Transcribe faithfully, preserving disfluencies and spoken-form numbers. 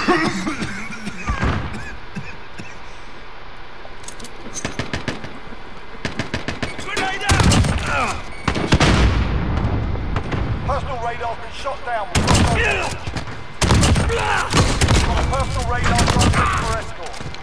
Personal radar been shot down. Got a personal radar running for escort.